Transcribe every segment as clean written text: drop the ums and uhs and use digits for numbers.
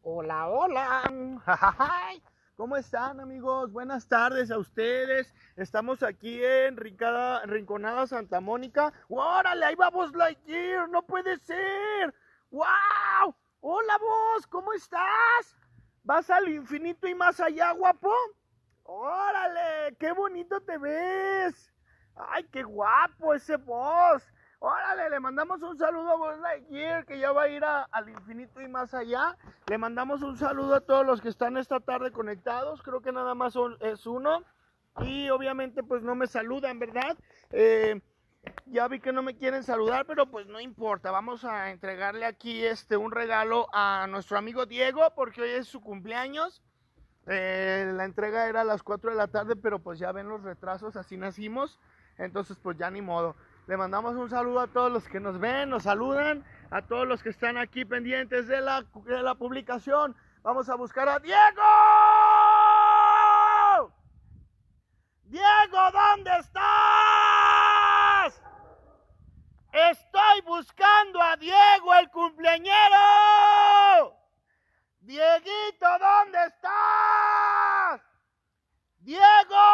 Hola, hola. Jajajay. ¿Cómo están, amigos? Buenas tardes a ustedes. Estamos aquí en Rinconada Santa Mónica. ¡Órale! Ahí va Buzz Lightyear. ¡No puede ser! ¡Wow! Hola, Buzz. ¿Cómo estás? ¿Vas al infinito y más allá, guapo? ¡Órale! ¡Qué bonito te ves! ¡Ay, qué guapo ese Buzz! Órale, le mandamos un saludo a Buzz Lightyear, que ya va a ir al infinito y más allá. Le mandamos un saludo a todos los que están esta tarde conectados. Creo que nada más es uno. Y obviamente pues no me saludan, ¿verdad? Ya vi que no me quieren saludar, pero pues no importa. Vamos a entregarle aquí un regalo a nuestro amigo Diego, porque hoy es su cumpleaños. La entrega era a las 4 de la tarde, pero pues ya ven los retrasos, así nacimos. Entonces pues ya ni modo. Le mandamos un saludo a todos los que nos ven, nos saludan, a todos los que están aquí pendientes de la publicación. Vamos a buscar a Diego. Diego, ¿dónde estás? Estoy buscando a Diego, el cumpleañero. Dieguito, ¿dónde estás? Diego.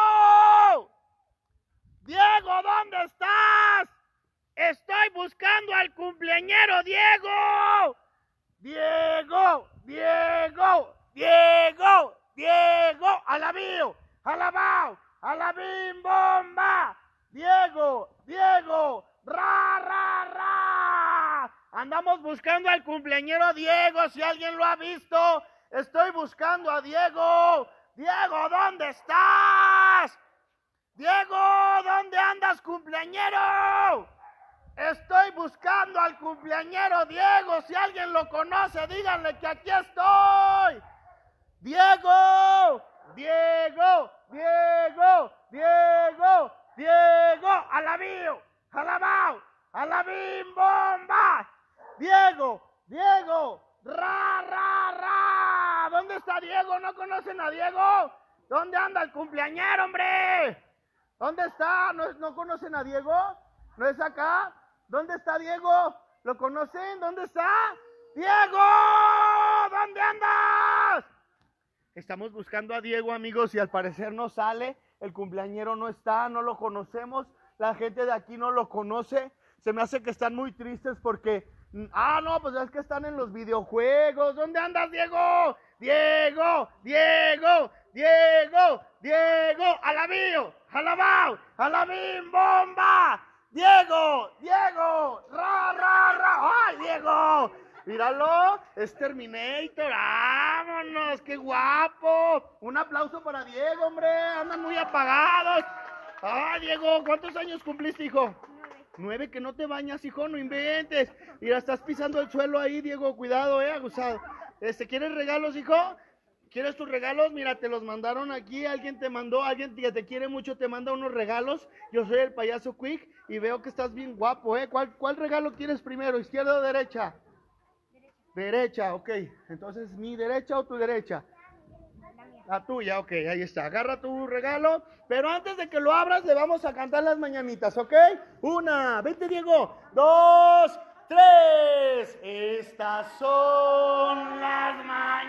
Diego, ¿dónde estás? Estoy buscando al cumpleañero Diego. Diego, Diego, Diego, Diego. Alabío, alabao, alabim bomba. Diego, Diego, ra, ra, ra. Andamos buscando al cumpleañero Diego, si alguien lo ha visto. Estoy buscando a Diego. Diego, ¿dónde estás? Diego, ¿dónde andas, cumpleañero? Estoy buscando al cumpleañero Diego. Si alguien lo conoce, díganle que aquí estoy. Diego, Diego, Diego, Diego, Diego. Alabío, alabao, alabim bomba. Diego, Diego, ra, ra, ra. ¿Dónde está Diego? ¿No conocen a Diego? ¿Dónde anda el cumpleañero, hombre? ¿Dónde está? ¿No conocen a Diego? ¿No es acá? ¿Dónde está Diego? ¿Lo conocen? ¿Dónde está? ¡Diego! ¿Dónde andas? Estamos buscando a Diego, amigos, y al parecer no sale. El cumpleañero no está, no lo conocemos. La gente de aquí no lo conoce. Se me hace que están muy tristes porque... no, pues es que están en los videojuegos. ¿Dónde andas, Diego? Diego, Diego, Diego, Diego, alabío, alabao, alabim bomba. Diego, Diego, ra, ra, ra. ¡Ay, Diego! Míralo, es Terminator, vámonos, qué guapo. Un aplauso para Diego, hombre, andan muy apagados. Ay, Diego, ¿cuántos años cumpliste, hijo? 9, que no te bañas, hijo, no inventes. Mira, estás pisando el suelo ahí, Diego, cuidado, abusado. ¿Quieres regalos, hijo? ¿Quieres tus regalos? Mira, te los mandaron aquí, alguien te mandó, alguien que te quiere mucho te manda unos regalos. Yo soy el payaso Quick y veo que estás bien guapo, ¿Cuál regalo quieres primero, izquierda o derecha? Derecha, ok. Entonces, ¿mi derecha o tu derecha? La tuya, ok, ahí está. Agarra tu regalo, pero antes de que lo abras le vamos a cantar las mañanitas, ¿ok? 1, vente Diego, 2, 3. Estas son las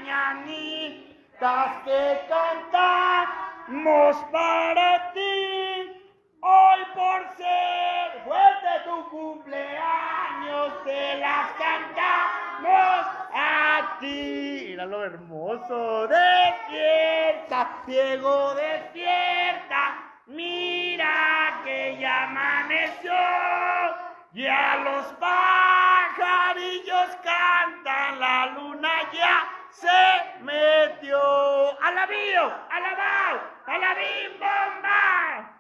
mañanitas que cantamos para ti. Hoy por ser fuerte tu cumpleaños, te las cantamos a ti. Mira lo hermoso. Despierta, Diego, despierta. Mira que ya amaneció. Ya los pajarillos cantan, la luna ya se metió. ¡Alabío! ¡Alabao! ¡Alabim bomba!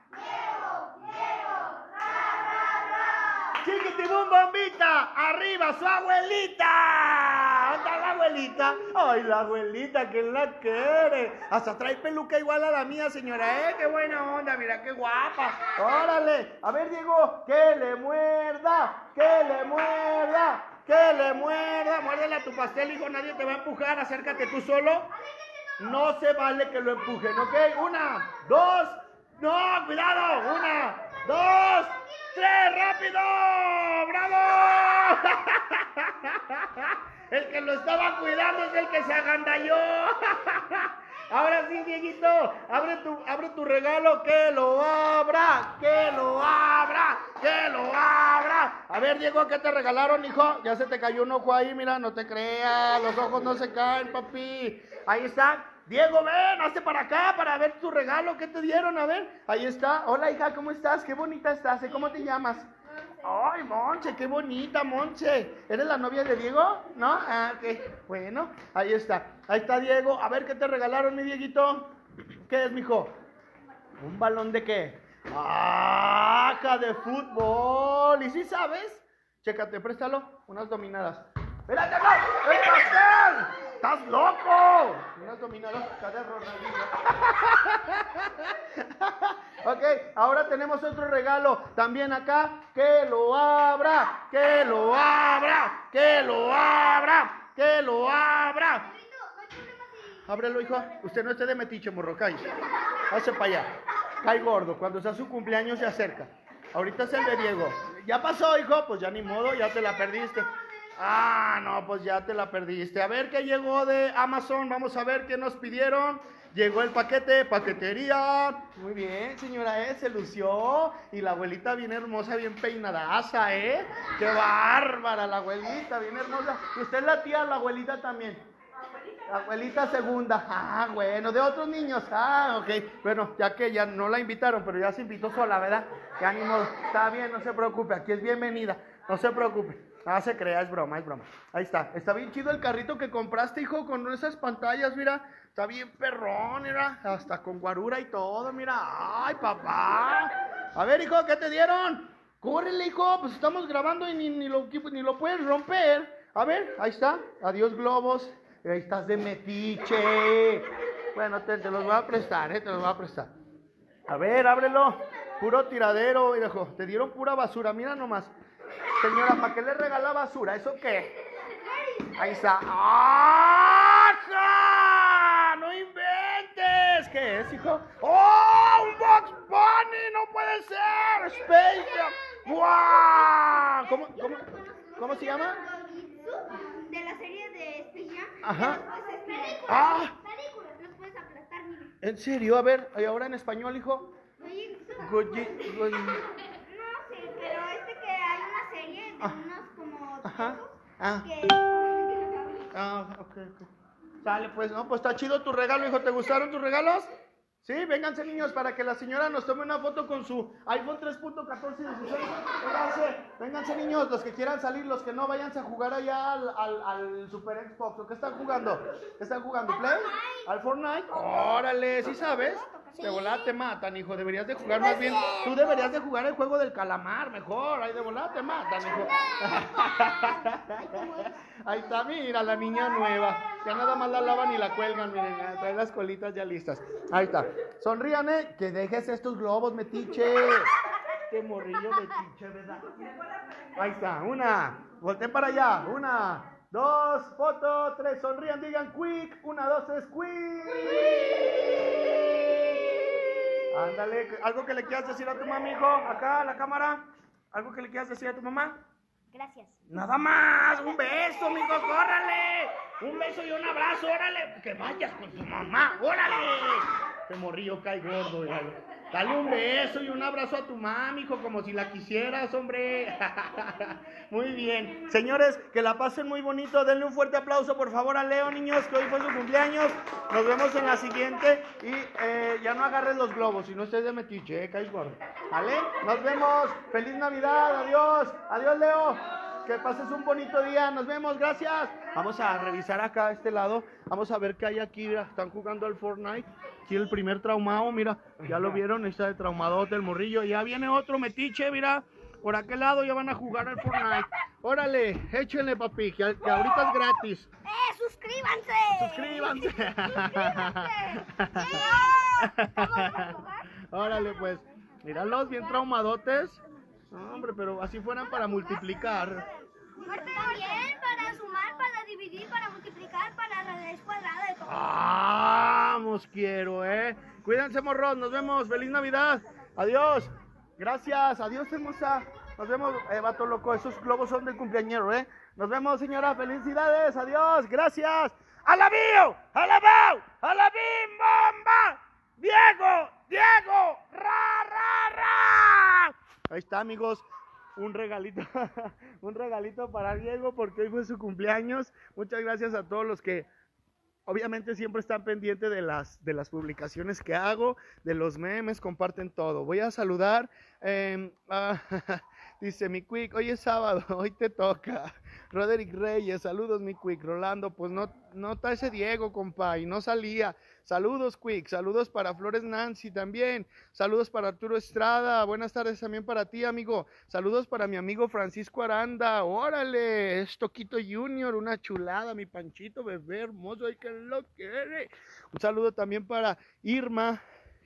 Chiquitibum bombita, arriba su abuelita. ¿Dónde está la abuelita? Ay, la abuelita, ¿quién la quiere? Hasta trae peluca igual a la mía, señora, qué buena onda, mira qué guapa. Órale, a ver, Diego, que le muerda, que le muerda, que le muerda. Muérdele a tu pastel, hijo, nadie te va a empujar, acércate tú solo. No se vale que lo empujen, ¿ok? 1, 2, no, cuidado, 1, 2, 3, rápido, bravo. El que lo estaba cuidando es el que se agandalló. Ahora sí, Dieguito, abre tu regalo, que lo abra, que lo abra, que lo abra. A ver, Diego, ¿qué te regalaron, hijo? Ya se te cayó un ojo ahí, mira, no te creas, los ojos no se caen, papi. Ahí está. Diego, ven, hazte para acá para ver tu regalo, ¿qué te dieron? A ver, ahí está. Hola, hija, ¿cómo estás? Qué bonita estás, ¿eh? ¿Cómo te llamas? Ay, Monche, qué bonita, Monche. ¿Eres la novia de Diego? ¿No? Ah, ok. Bueno, ahí está. Ahí está Diego. A ver, ¿qué te regalaron, mi Dieguito? ¿Qué es, mijo? ¿Un balón de qué? ¡Ah! De fútbol. ¿Y si sabes? Chécate, préstalo. Unas dominadas. ¡Espérate, no! ¡El pastel! ¡Estás loco! Unas dominadas acá de Ronaldinho. Ok, ahora tenemos otro regalo. También acá. ¡Que lo abra! ¡Que lo abra! ¡Que lo abra! ¡Que lo abra! Ábrelo, hijo. Usted no esté de metiche, morro. Cállese. Hace para allá. Cae gordo. Cuando sea su cumpleaños se acerca. Ahorita es el de Diego. Ya pasó, hijo. Pues ya ni modo, ya te la perdiste. Ah, no, pues ya te la perdiste. A ver qué llegó de Amazon. Vamos a ver qué nos pidieron. Llegó el paquete, paquetería. Muy bien, señora, se lució. Y la abuelita bien hermosa, bien peinadaza, ¿eh? Qué bárbara la abuelita, bien hermosa. ¿Usted es la tía o la abuelita también? La abuelita segunda. Ah, bueno, de otros niños. Ah, ok. Bueno, ya que ya no la invitaron, pero ya se invitó sola, ¿verdad? Qué ánimo. Está bien, no se preocupe. Aquí es bienvenida. No se preocupe. Ah, se crea, es broma, es broma. Ahí está. Está bien chido el carrito que compraste, hijo, con esas pantallas, mira. Está bien perrón, mira. Hasta con guarura y todo, mira. Ay, papá. A ver, hijo, ¿qué te dieron? Córrele, hijo. Pues estamos grabando y ni lo puedes romper. A ver, ahí está. Adiós, globos. Ahí estás de metiche. Bueno, te los voy a prestar, te los voy a prestar. A ver, ábrelo. Puro tiradero, hijo. Te dieron pura basura, mira nomás. Señora, ¿para qué le regala basura? ¿Eso qué? Ahí está. ¡Ajá! ¡No inventes! ¿Qué es, hijo? ¡Oh! ¡Un Box Bunny! ¡No puede ser! ¡Space Jam! ¡Guau! ¿Cómo se llama? De la serie de Space Jam. Ajá. Películas. Ah. Películas. Los puedes aplastar, mira. ¿En serio? A ver, ¿y ahora en español, hijo? No sé, pero que hay una serie de unos como Ajá. Ok. Sale, pues, no, pues está chido tu regalo, hijo. ¿Te gustaron tus regalos? Sí, vénganse, niños, para que la señora nos tome una foto con su iPhone 3.14 y 16. Vénganse, niños, los que quieran salir, los que no, váyanse a jugar allá al Super Xbox. ¿O qué están jugando? ¿Qué están jugando? ¿Play? ¿Al Fortnite? Órale, ¿sí sabes? Sí. De volada te matan, hijo. Deberías de jugar más bien. Tú deberías de jugar el juego del calamar, mejor. Ahí de volada te matan, hijo. Ahí está, mira, la niña nueva. Ya nada más la lavan y la cuelgan, miren, trae las colitas ya listas. Ahí está. Sonrían, que dejes estos globos, metiche. Qué morrillo metiche, ¿verdad? Ahí está, una. Volteen para allá. Una, dos, foto, tres. Sonrían, digan quick. Una, dos, tres, quick. Ándale, ¿algo que le quieras decir a tu mamá, hijo? Acá, a la cámara. ¿Algo que le quieras decir a tu mamá? Gracias. Nada más, un beso, mijo, córrale. Un beso y un abrazo, órale. Que vayas con tu mamá, órale. Este morrillo cae gordo, dale un beso y un abrazo a tu mami, hijo, como si la quisieras, hombre. Muy bien. Señores, que la pasen muy bonito. Denle un fuerte aplauso, por favor, a Leo, niños, que hoy fue su cumpleaños. Nos vemos en la siguiente. Y ya no agarres los globos, si no estés de metiche, caes gordo. ¿Vale? Nos vemos. Feliz Navidad. Adiós. Adiós, Leo. Que pases un bonito día. Nos vemos. Gracias. Vamos a revisar acá a este lado. Vamos a ver qué hay aquí. Mira, están jugando al Fortnite. Aquí el primer traumado, mira. Ya lo vieron. Está de traumadote el morrillo. Ya viene otro metiche, mira. Por aquel lado ya van a jugar al Fortnite. Órale, échenle, papi, que ahorita es gratis. ¡Suscríbanse! Órale, pues. Míralos, bien traumadotes. No, hombre, pero así fueran para multiplicar. También para sumar, para dividir, para multiplicar, para la raíz cuadrada de todo. Vamos, quiero, Cuídense, morros, nos vemos. Feliz Navidad. Adiós. Gracias. Adiós, hermosa. Nos vemos, vato loco. Esos globos son del cumpleañero, Nos vemos, señora. Felicidades. Adiós. Gracias. ¡Alabío! ¡Alabao! ¡Alabim! ¡Bomba! ¡Diego! ¡Diego! ¡Ra, ra, ra! Ahí está, amigos. Un regalito, un regalito para Diego porque hoy fue su cumpleaños. Muchas gracias a todos los que obviamente siempre están pendientes de las publicaciones que hago, de los memes, comparten todo. Voy a saludar, dice mi Quick, hoy es sábado, hoy te toca. Roderick Reyes, saludos mi Quick. Rolando, pues no está ese Diego, compa, y no salía. Saludos Quick, saludos para Flores Nancy también, saludos para Arturo Estrada, buenas tardes también para ti, amigo. Saludos para mi amigo Francisco Aranda, órale, es Toquito Junior, una chulada, mi Panchito, bebé hermoso, ay que lo quiere. Un saludo también para Irma,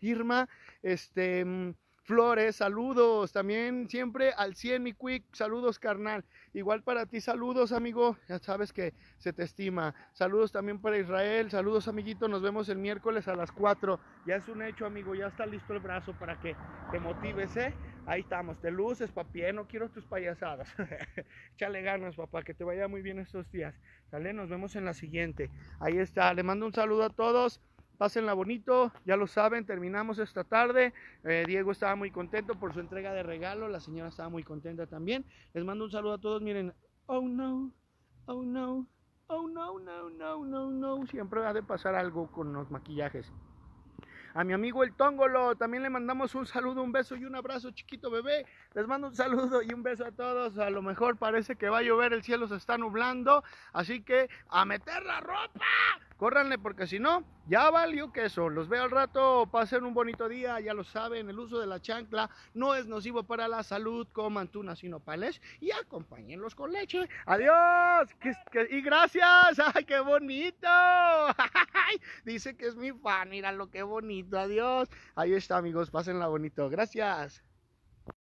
Flores, saludos, también siempre al 100 mi Quick, saludos carnal, igual para ti, saludos amigo, ya sabes que se te estima, saludos también para Israel, saludos amiguito, nos vemos el miércoles a las 4, ya es un hecho amigo, ya está listo el brazo para que te motives, ahí estamos, te luces papi, no quiero tus payasadas, échale ganas papá, que te vaya muy bien estos días, ¿sale? Nos vemos en la siguiente, ahí está, le mando un saludo a todos. Pásenla bonito, ya lo saben, terminamos esta tarde. Diego estaba muy contento por su entrega de regalo, la señora estaba muy contenta también. Les mando un saludo a todos, miren, oh no, oh no, oh no, no, no, no, no, siempre ha de pasar algo con los maquillajes. A mi amigo el Tongolo, también le mandamos un saludo, un beso y un abrazo, chiquito bebé. Les mando un saludo y un beso a todos. A lo mejor parece que va a llover, el cielo se está nublando, así que a meter la ropa. Córranle porque si no, ya valió queso. Los veo al rato, pasen un bonito día, ya lo saben, el uso de la chancla no es nocivo para la salud. Coman tunas y nopales y acompáñenlos con leche. Adiós y gracias. ¡Ay, qué bonito! Dice que es mi fan, mira lo que bonito. Adiós. Ahí está, amigos, pásenla bonito. Gracias.